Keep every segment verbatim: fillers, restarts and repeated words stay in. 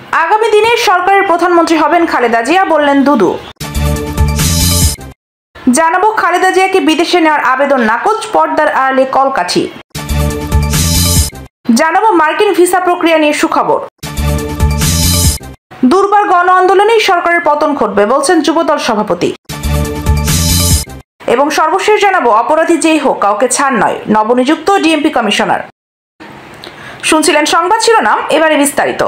আগামী দিনে সরকারের প্রধানমন্ত্রী হবেন খালেদা জিয়া, বললেন দুদু। জানাবো খালেদা জিয়াকে বিদেশে নেওয়ার আবেদন নাকচ, পর্দার আড়ালে কলকাঠি। জানাবো মার্কিন ভিসা প্রক্রিয়া নিয়ে সুখবর। দুর্বার গণ আন্দোলনেই সরকারের পতন ঘটবে বলছেন যুবদল সভাপতি। এবং সর্বশেষ জানাবো অপরাধী যেই হোক কাউকে ছাড় নয়, নবনিযুক্ত ডিএমপি কমিশনার। শুনছিলেন সংবাদ শিরোনাম, এবারে বিস্তারিত।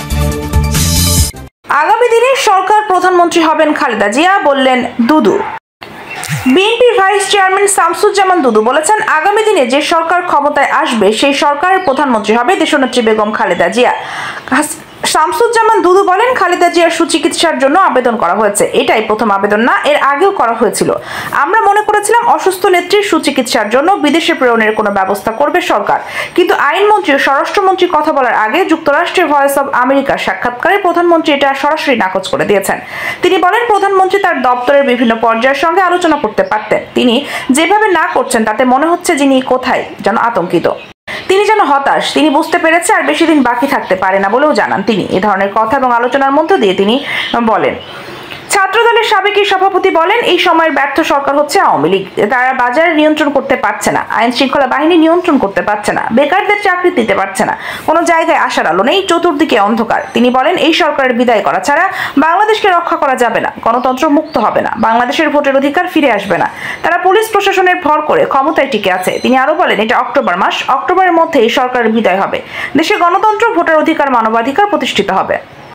আগামী দিনে সরকার প্রধানমন্ত্রী হবেন খালেদা জিয়া, বললেন দুদু। বিএনপির ভাইস চেয়ারম্যান শামসুজ্জামান দুদু বলেছেন, আগামী দিনে যে সরকার ক্ষমতায় আসবে সেই সরকারের প্রধানমন্ত্রী হবে দেশনেত্রী বেগম খালেদা জিয়া। শামসুজ্জামান দুদু বলেন, খালেদা জিয়ার সুচিকিৎসার জন্য আবেদন করা হয়েছে। এটাই প্রথম আবেদন না, এর আগেও করা হয়েছিল। আমরা মনে করেছিলাম অসুস্থ নেত্রীর সুচিকিৎসার জন্য বিদেশে প্রেরণের কোনো ব্যবস্থা করবে সরকার, কিন্তু আইনমন্ত্রী ও স্বরাষ্ট্রমন্ত্রী কথা বলার আগে যুক্তরাষ্ট্রের ভয়েস অব আমেরিকার সাক্ষাৎকারে প্রধানমন্ত্রী এটা সরাসরি নাকচ করে দিয়েছেন। তিনি বলেন, প্রধানমন্ত্রী তার দপ্তরের বিভিন্ন পর্যায়ের সঙ্গে আলোচনা করতে পারতেন। তিনি যেভাবে না করছেন তাতে মনে হচ্ছে যিনি কোথায় যেন আতঙ্কিত, তিনি যেন হতাশ। তিনি বুঝতে পেরেছে আর বেশি দিন বাকি থাকতে পারে না বলেও জানান তিনি। এ ধরনের কথা এবং আলোচনার মধ্য দিয়ে তিনি বলেন। ছাত্রদলের সাবেক সভাপতি বলেন, এই সময়ের ব্যর্থ সরকার হচ্ছে আওয়ামী লীগ। তারা বাজার নিয়ন্ত্রণ করতে পারছে না, আইন শৃঙ্খলা বাহিনী নিয়ন্ত্রণ করতে পারছে না, বেকারদের চাকরি দিতে পারছে না, কোনো জায়গায় আসার আলো নেই, চতুর্দিকে অন্ধকার। তিনি বলেন, এই সরকারের বিদায় করা ছাড়া বাংলাদেশকে রক্ষা করা যাবে না, গণতন্ত্র মুক্ত হবে না, বাংলাদেশের ভোটের অধিকার ফিরে আসবে না। তারা পুলিশ প্রশাসনের ভর করে ক্ষমতায় টিকে আছে। তিনি আরো বলেন, এটা অক্টোবর মাস, অক্টোবরের মধ্যে এই সরকারের বিদায় হবে, দেশে গণতন্ত্র, ভোটার অধিকার, মানবাধিকার প্রতিষ্ঠিত হবে।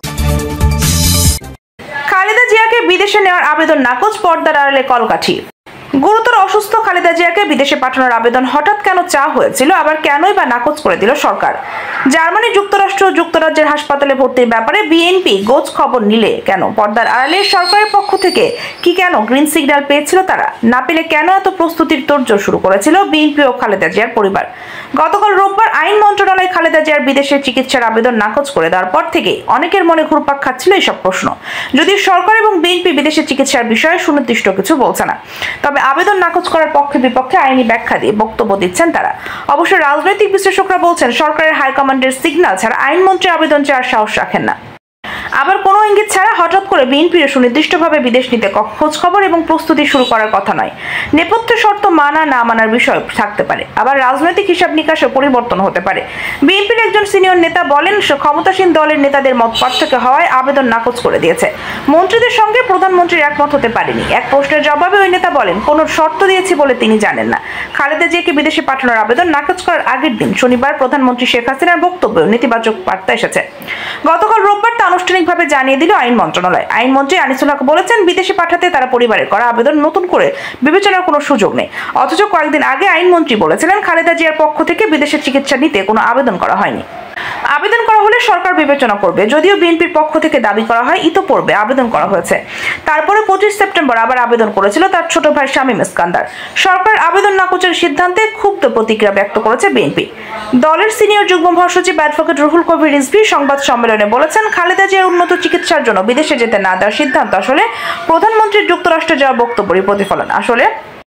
খালেদা জিয়াকে বিদেশে নেওয়ার আবেদন নাকচ, পর্দার আড়ালে কলকাঠি। গুরুতর অসুস্থ খালেদা জিয়াকে বিদেশে পাঠানোর আবেদন হঠাৎ কেন চাওয়া হয়েছিল, আবার কেনই বা নাকচ করে দিল সরকার? জার্মানি, যুক্তরাষ্ট্র ও যুক্তরাজ্যের হাসপাতালে ভর্তির ব্যাপারে বিএনপি গোজ খবর নিলে কেন পর্দার আড়ালে সরকারের পক্ষ থেকে কি কেন গ্রিন সিগন্যাল পেয়েছিল তারা? না পেলে কেন এত প্রস্তুতির তোড়জোড় শুরু করেছিল বিএনপি ও খালেদা জিয়ার পরিবার? গতকাল রোববার আইন মন্ত্রণালয় খালেদা জিয়ার বিদেশে চিকিৎসার আবেদন নাকচ করে দেওয়ার পর থেকে অনেকের মনে ঘুরপাক খাচ্ছিল এইসব প্রশ্ন। যদি সরকার এবং বিএনপি বিদেশে চিকিৎসার বিষয়ে সুনির্দিষ্ট কিছু বলছে না, তবে আবেদন নাকচ করার পক্ষে বিপক্ষে আইনি ব্যাখ্যা দিয়ে বক্তব্য দিচ্ছেন তারা। অবশ্য রাজনৈতিক বিশ্লেষকরা বলছেন, সরকারের হাইকমান্ডের সিগন্যাল ছাড়া আইনমন্ত্রী আবেদন চাওয়ার সাহস রাখেন না। আবার কোনো ইঙ্গিত ছাড়া হঠাৎ করে বিএনপির সুনির্দিষ্টভাবে বিদেশ নিতে খোঁজ খবর এবং প্রস্তুতি শুরু করার কথা নয়। নেপথ্য শর্ত মানা না মানার বিষয় থাকতে পারে, আবার রাজনৈতিক হিসাব নিকাশে পরিবর্তন হতে পারে। বিএনপির একজন সিনিয়র নেতা বলেন, ক্ষমতাসীন দলের নেতাদের মত পার্থক্য হওয়ায় আবেদন নাকচ করে দিয়েছে। মন্ত্রীদের সঙ্গে প্রধানমন্ত্রীর একমত হতে পারেনি। এক প্রশ্নের জবাবে ওই নেতা বলেন, কোনো শর্ত দিয়েছি বলে তিনি জানেন না। খালেদা জিয়াকে বিদেশে পাঠানোর আবেদন নাকচ করার আগের দিন শনিবার প্রধানমন্ত্রী শেখ হাসিনার বক্তব্যে নেতিবাচক বার্তা এসেছে। গতকাল রোববার তা আনুষ্ঠানিকভাবে জানিয়ে দিল আইন মন্ত্রণালয়। আইনমন্ত্রী আনিসুল হক বলেছেন, বিদেশে পাঠাতে তারা পরিবারের করা আবেদন নতুন করে বিবেচনার কোনো সুযোগ নেই। অথচ কয়েকদিন আগে আইনমন্ত্রী বলেছিলেন, খালেদা জিয়ার পক্ষ থেকে বিদেশে চিকিৎসা নিতে কোনো আবেদন করা হয়নি। আবেদন করা হলে সরকার বিবেচনা করবে। যদিও বিএনপির পক্ষ থেকে দাবি করা হয় ইতোপূর্বে আবেদন করা হয়েছে। তারপরে পঁচিশ সেপ্টেম্বর আবার আবেদন করেছিল তার ছোট ভাই শামীম ইস্কান্দার। সরকার আবেদন নাকচের সিদ্ধান্তে ক্ষুব্ধ প্রতিক্রিয়া ব্যক্ত করেছে বিএনপি। দলের সিনিয়র যুগ্ম মহাসচিব অ্যাডভোকেট রুহুল কবির রিজভী সংবাদ সম্মেলনে বলেছেন, খালেদা জিয়ার উন্নত চিকিৎসার জন্য বিদেশে যেতে না দেওয়ার সিদ্ধান্ত আসলে প্রধানমন্ত্রীর যুক্তরাষ্ট্রে যাওয়া বক্তব্যের প্রতিফলন। আসলে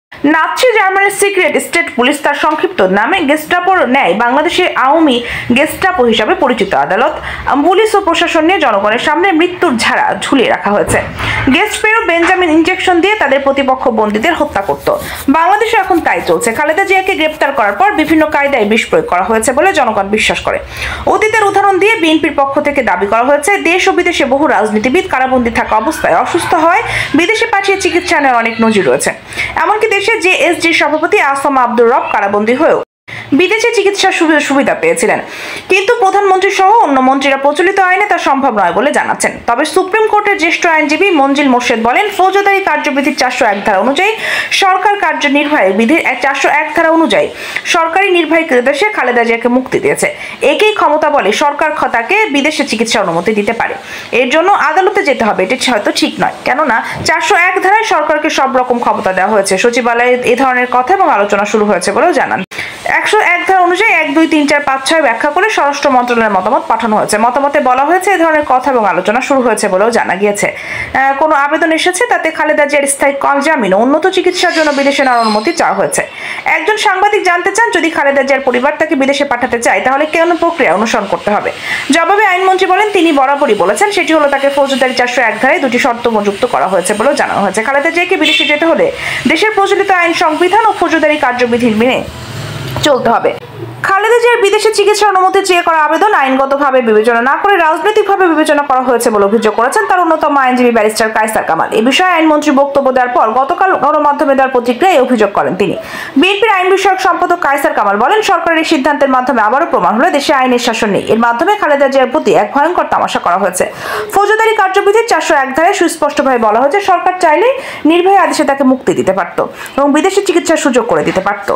নাৎসি জার্মানির সিক্রেট স্টেট পুলিশ, তার সংক্ষিপ্ত নামে গেস্টাপোর ন্যায় বাংলাদেশে আওয়ামী গেস্টাপো হিসাবে পরিচিত আদালত, পুলিশ ও প্রশাসন নিয়ে জনগণের সামনে মৃত্যুর ঝাড়া ঝুলিয়ে রাখা হয়েছে। গেস্টপেরো বেঞ্জামিন ইনজেকশন দিয়ে তাদের প্রতিপক্ষ বন্দীদের হত্যা করত। বাংলাদেশে এখন তাই চলছে। খালেদা জিয়াকে গ্রেপ্তার করার পর বিভিন্ন কায়দায় বিষ প্রয়োগ করা হয়েছে বলে জনগণ বিশ্বাস করে। অতীতের উদাহরণ দিয়ে বিএনপির পক্ষ থেকে দাবি করা হয়েছে, দেশ ও বিদেশে বহু রাজনীতিবিদ কারাবন্দী থাকা অবস্থায় অসুস্থ হয় বিদেশে পাঠিয়ে চিকিৎসা নেওয়ার অনেক নজির রয়েছে। এমনকি দেশে জেএসজির সভাপতি আসম আব্দুর রব কারাবন্দী হয়েও বিদেশে চিকিৎসার সুবিধা পেয়েছিলেন, কিন্তু প্রধানমন্ত্রী সহ অন্য মন্ত্রীরা প্রচলিত আইনে তা সম্ভব নয় বলে জানাচ্ছেন। তবে সুপ্রিম কোর্টের জ্যেষ্ঠ আইনজীবী মঞ্জিল মোর্শেদ বলেন, ফৌজদারি কার্যবিধির চারশো এক ধারা অনুযায়ী সরকার কার্যনির্বাহী বিধির চারশো এক ধারা অনুযায়ী সরকারি নির্বাহী দেশে খালেদা জিয়াকে মুক্তি দিয়েছে। একই ক্ষমতা বলে সরকার তাকে বিদেশে চিকিৎসা অনুমতি দিতে পারে। এর জন্য আদালতে যেতে হবে, এটি হয়তো ঠিক নয়, কেননা চারশো এক ধারায় সরকারকে সব রকম ক্ষমতা দেওয়া হয়েছে। সচিবালয়ে এ ধরনের কথা এবং আলোচনা শুরু হয়েছে বলেও জানান। একশো এক ধারা অনুযায়ী এক দুই তিন চার পাঁচ ছয় ব্যাখ্যা করে স্বরাষ্ট্র মন্ত্রণালয়ের মতামত পাঠানো হয়েছে। মতামতে বলা হয়েছে এই ধরনের কথা এবং আলোচনা শুরু হয়েছে বলেও জানা গিয়েছে। কোনো আবেদন এসেছে তাতে খালেদা জিয়ার স্থায়ী জামিন ও উন্নত চিকিৎসার জন্য বিদেশে নেওয়ার অনুমতি চাওয়া হয়েছে। একজন সাংবাদিক জানতে চান, যদি খালেদা জিয়ার পরিবার তাকে বিদেশে পাঠাতে চায় তাহলে কেন প্রক্রিয়া অনুসরণ করতে হবে? জবাবে আইনমন্ত্রী বলেন, তিনি বরাবরই বলেছেন সেটি হলো তাকে ফৌজদারি চারশো এক ধারায় দুটি শর্ত যুক্ত করা হয়েছে বলেও জানানো হয়েছে। খালেদা জিয়াকে বিদেশে যেতে হলে দেশের প্রচলিত আইন, সংবিধান ও ফৌজদারি কার্যবিধি মেনে চলতে হবে। খালেদা জিয়ার বিদেশে চিকিৎসার অনুমতি চেয়ে করা আবেদন আইনগতভাবে বিবেচনা না করে রাজনৈতিকভাবে বিবেচনা করা হয়েছে বলে অভিযোগ করেছেন তার অন্যতম আইনজীবী ব্যারিস্টার কায়সার কামাল। এ বিষয়ে আইনমন্ত্রী বক্তব্য দেওয়ার পর গতকাল গণমাধ্যমে দেওয়ার প্রতিক্রিয়ায় অভিযোগ করেন তিনি। বিএনপির আইন বিষয়ক সম্পাদক কায়সার কামাল বলেন, সরকারের এই সিদ্ধান্তের মাধ্যমে আবারও প্রমাণ হলো দেশে আইনের শাসন নেই। এর মাধ্যমে খালেদা জিয়ার প্রতি এক ভয়ঙ্কর তামাশা করা হয়েছে। ফৌজদারি কার্যবিধির চারশো এক ধারায় সুস্পষ্টভাবে বলা হয়েছে সরকার চাইলে নির্ভয়ে আদেশে তাকে মুক্তি দিতে পারত এবং বিদেশে চিকিৎসার সুযোগ করে দিতে পারত।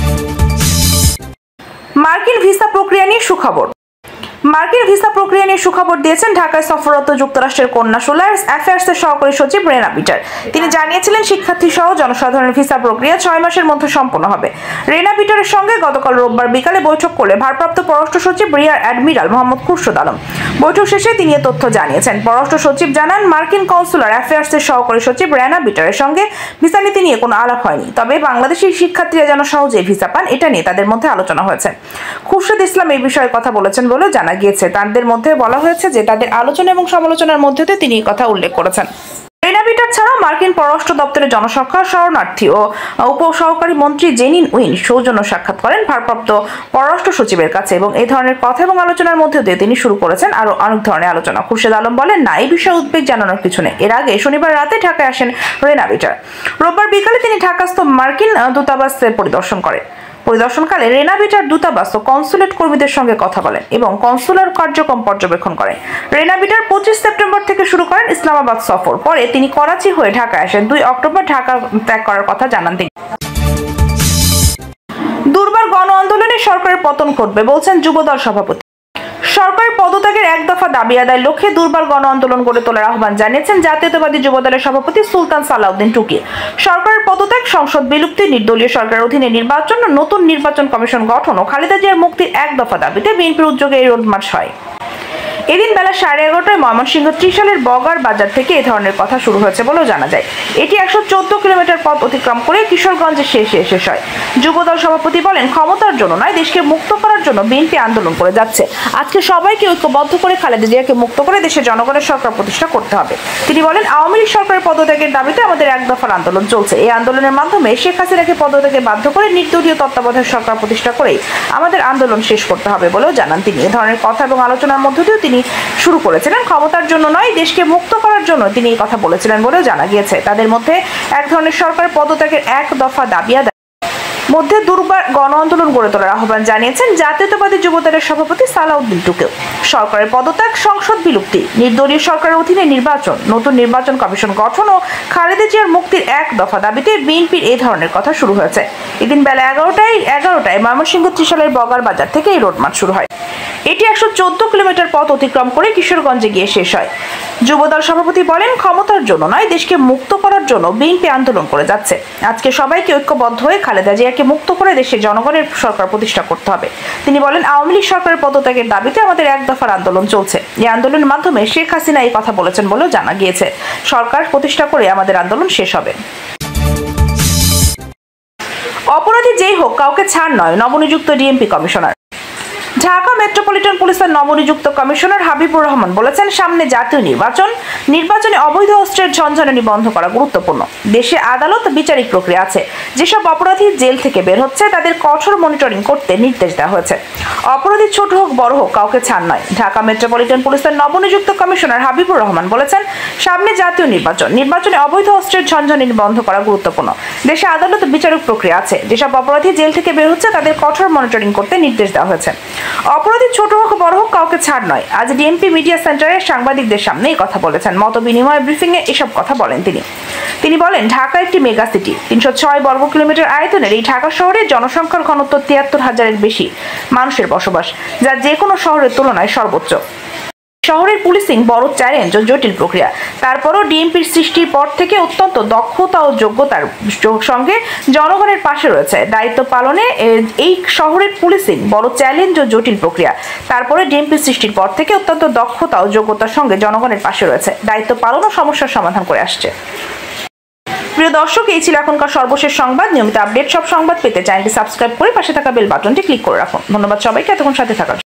মার্কিন ভিসা প্রক্রিয়া নিয়ে সুখবর। মার্কিন ভিসা প্রক্রিয়া নিয়ে সুখবর দিয়েছেন ঢাকায় সফররত যুক্তরাষ্ট্রের কন্যাশুলার অ্যাফেয়ার্সের সহকারী সচিব রেনা পিটার। তিনি জানিয়েছিলেন শিক্ষার্থী সহ জনসাধারণের ভিসা প্রক্রিয়া ছয় মাসের মধ্যে সম্পন্ন হবে। রেনা পিটারের সঙ্গে গতকাল রোববার বিকালে বৈঠক করলে ভারপ্রাপ্ত পররাষ্ট্র সচিব রিয়ার অ্যাডমিরাল মোহাম্মদ খুরশিদ আলম। বৈঠক শেষে তিনি এ তথ্য জানিয়েছেন। পররাষ্ট্র সচিব জানান, মার্কিন কনসুলার অ্যাফেয়ার্সের সহকারী সচিব রেনা পিটারের সঙ্গে ভিসা নীতি নিয়ে কোনো আলাপ হয়নি, তবে বাংলাদেশি শিক্ষার্থীরা যেন সহজে ভিসা পান এটা নিয়ে তাদের মধ্যে আলোচনা হয়েছে। খুরশিদ ইসলাম এই বিষয়ে কথা বলেছেন বলে জানা গিয়েছে। তাদের মধ্যে বলা হয়েছে যে তাদের আলোচনা এবং সমালোচনার মধ্যে তিনি এই কথা উল্লেখ করেছেন। রেনা পিটার ছাড়া মার্কিন পররাষ্ট্র দপ্তরের জনসংখ্যা, শরণার্থী ও উপ সহকারী মন্ত্রী জেনিন উইন সৌজন্য সাক্ষাৎ করেন ভারপ্রাপ্ত পররাষ্ট্র সচিবের কাছে এবং এই ধরনের কথা এবং আলোচনার মধ্যে দিয়ে তিনি শুরু করেছেন আরো অনেক ধরনের আলোচনা। খুরশিদ আলম বলেন, না, এই বিষয়ে উদ্বেগ জানানোর কিছু নেই। এর আগে শনিবার রাতে ঢাকায় আসেন রেনা পিটার। রোববার বিকালে তিনি ঢাকাস্থ মার্কিন দূতাবাস পরিদর্শন করেন। পরিদর্শনকালে রেনা পিটার দূতাবাস ও কনসুলেট কর্মীদের সঙ্গে কথা বলেন এবং কনসুলার কার্যক্রম পর্যবেক্ষণ করেন। রেনা পিটার পঁচিশ সেপ্টেম্বর থেকে শুরু করেন ইসলামাবাদ সফর। পরে তিনি করাচি হয়ে ঢাকায় আসেন। দুই অক্টোবর ঢাকা ত্যাগ করার কথা জানান তিনি। দুর্বার গণ আন্দোলনে সরকারের পতন ঘটবে বলছেন যুবদল সভাপতি। সরকারের পদত্যাগের এক দফা দাবি আদায়ের লক্ষ্যে দুর্বার গণ আন্দোলন গড়ে তোলার আহ্বান জানিয়েছেন জাতীয়তাবাদী যুবদলের সভাপতি সুলতান সালাউদ্দিন টুকি। সরকারের পদত্যাগ, সংসদ বিলুপ্তি, নির্দলীয় সরকারের অধীনে নির্বাচন, নতুন নির্বাচন কমিশন গঠন ও খালেদা জিয়ার মুক্তির এক দফা দাবিতে বিএনপির উদ্যোগে এই রোড মার্চ হয়। এদিন বেলা সাড়ে এগারোটায় ময়মনসিংহ ত্রিশালের বগার বাজার থেকে এ ধরনের কথা শুরু হয়েছে বলেও জানা যায়। এটি একশো চোদ্দ কিলোমিটার পথ অতিক্রম করে কিশোরগঞ্জে শেষে শেষ হয়। যুবদল সভাপতি বলেন, ক্ষমতার জন্য নয়, দেশকে মুক্ত করার জন্য বিএনপি আন্দোলন করে যাচ্ছে। আজকে সবাইকে ঐক্যবদ্ধ করে খালেদা জিয়াকে মুক্ত করে দেশে জনগণের সরকার প্রতিষ্ঠা করতে হবে। তিনি বলেন, আওয়ামী লীগ সরকারের পদত্যাগের দাবিতে আমাদের এক দফার আন্দোলন চলছে। এই আন্দোলনের মাধ্যমে শেখ হাসিনাকে পদত্যাগে বাধ্য করে নির্দলীয় তত্ত্বাবধায়ক সরকার প্রতিষ্ঠা করেই আমাদের আন্দোলন শেষ করতে হবে বলেও জানান তিনি। এ ধরনের কথা এবং আলোচনার মধ্য দিয়েও তিনি শুরু করেছিলেন ক্ষমতার জন্য নয়, দেশকে মুক্ত করার জন্য তিনি এই কথা বলেছিলেন বলেও জানা গিয়েছে। তাদের মধ্যে এক ধরনের সরকারের পদত্যাগের এক দফা দাবি আদায় মধ্যে দুর্বার গণ আন্দোলন গড়ে তোলার আহ্বান জানিয়েছেন জাতীয়তাবাদী যুবদলের সভাপতি সালাউদ্দিন টুকি। সরকারের পদত্যাগ, সংসদ বিলুপ্তি, নির্দলীয় সরকারের অধীনে নির্বাচন, নতুন নির্বাচন কমিশন গঠন ও খালেদা জিয়ার মুক্তির এক দফা দাবিতে বিএনপির এই ধরনের কথা শুরু হয়েছে। এদিন বেলা এগারোটায় এগারোটায় ময়মনসিংহ ত্রিশালের বগার বাজার থেকে এই রোড মার্চ শুরু হয়। এটি একশো চোদ্দ কিলোমিটার পথ অতিক্রম করে কিশোরগঞ্জে গিয়ে শেষ হয়। যুবদল সভাপতি বলেন, ক্ষমতার জন্য নয়, দেশকে মুক্ত করার জন্য বিএনপি আন্দোলন করে যাচ্ছে। আজকে সবাইকে ঐক্যবদ্ধ হয়ে খালেদা জিয়াকে মুক্ত করে দেশে জনগণের সরকার প্রতিষ্ঠা করতে হবে। তিনি বলেন, আওয়ামী লীগ সরকারের পদত্যাগের দাবিতে আমাদের এক দফার আন্দোলন চলছে। এই আন্দোলনের মাধ্যমে শেখ হাসিনা এই কথা বলেছেন বলেও জানা গিয়েছে। সরকার প্রতিষ্ঠা করে আমাদের আন্দোলন শেষ হবে। অপরাধী যেই হোক, কাউকে ছাড় নয়, নবনিযুক্ত ডিএমপি কমিশনার। ঢাকা মেট্রোপলিটন পুলিশের নবনিযুক্ত কমিশনার হাবিবুর রহমান বলেছেন, সামনে জাতীয় নির্বাচন, নির্বাচনে অবৈধ অস্ত্রের ঝনঝনানি বন্ধ করা গুরুত্বপূর্ণ। দেশে আদালত, বিচারিক প্রক্রিয়া আছে। যেসব অপরাধী জেল থেকে বের হচ্ছে তাদের কঠোর মনিটরিং করতে নির্দেশ দেওয়া হয়েছে। অপরাধী ছোট হোক বড় হোক, কাউকে ছাড় নয়। ঢাকা মেট্রোপলিটন পুলিশের নবনিযুক্ত কমিশনার হাবিবুর রহমান বলেছেন, সামনে জাতীয় নির্বাচন, নির্বাচনে অবৈধ অস্ত্রের ঝনঝনানি বন্ধ করা গুরুত্বপূর্ণ। দেশে আদালত, বিচারিক প্রক্রিয়া আছে। যেসব অপরাধী জেল থেকে বের হচ্ছে তাদের কঠোর মনিটরিং করতে নির্দেশ দেওয়া হয়েছে। অপরাধী ছোট হোক বড় হোক, কাউকে ছাড় নয়। আজ ডিএমপি মিডিয়া সেন্টারে সাংবাদিকদের সামনে এই কথা বলেছেন। মত বিনিময় ব্রিফিং এ এসব কথা বলেন তিনি। তিনি বলেন, ঢাকা একটি মেগা সিটি। তিনশো ছয় বর্গ কিলোমিটার আয়তনের এই ঢাকা শহরে জনসংখ্যার ঘনত্ব তিয়াত্তর হাজারের বেশি মানুষের বসবাস, যা যে কোনো শহরের তুলনায় সর্বোচ্চ। শহরের পুলিশিং বড় চ্যালেঞ্জ ও জটিল প্রক্রিয়া। তারপরও ডিএমপির সৃষ্টির পর থেকে অত্যন্ত দক্ষতা ও যোগ্যতার সঙ্গে জনগণের পাশে রয়েছে। দায়িত্ব পালনে এই শহরের পুলিশিং বড় চ্যালেঞ্জ ও জটিল প্রক্রিয়া। তারপরে ডিএমপির সৃষ্টির পর থেকে অত্যন্ত দক্ষতা ও যোগ্যতার সঙ্গে জনগণের পাশে রয়েছে। দায়িত্ব পালন ও সমস্যার সমাধান করে আসছে। প্রিয় দর্শক, এই ছিল এখনকার সর্বশেষ সংবাদ। নিয়মিত আপডেট সব সংবাদ পেতে চ্যানেলটি সাবস্ক্রাইব করে পাশে থাকা বেল বাটনটি ক্লিক করে রাখুন। ধন্যবাদ সবাইকে এতক্ষণ সাথে থাকার জন্য।